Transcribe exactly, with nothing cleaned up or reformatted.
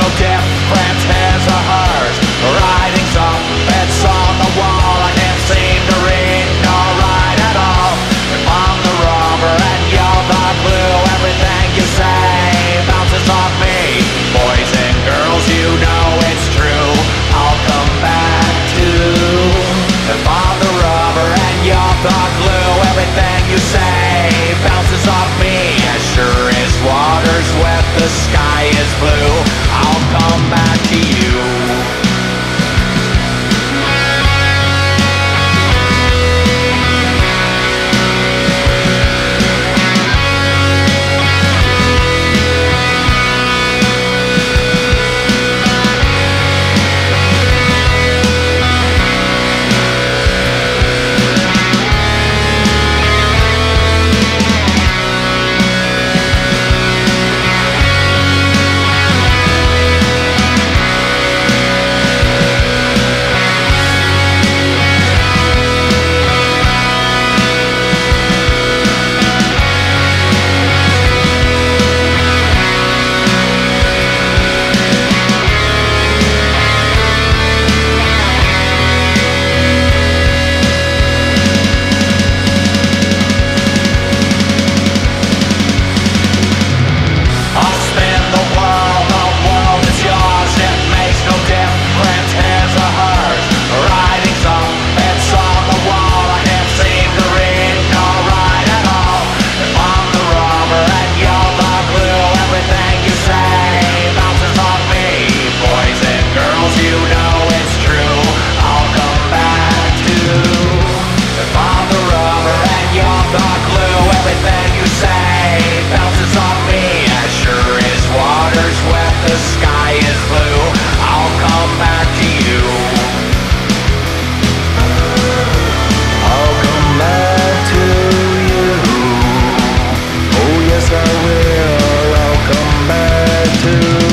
no difference, his or hers. Writing's up, it's on the wall. I can't seem to read nor write at all. If I'm the rubber and you're the glue, everything you say bounces off me. Boys and girls, you know it's true, I'll come back to. If I'm the rubber and you're the glue, everything you say bounces off me. As sure as water's wet, the sky is blue, I'll come back to you. To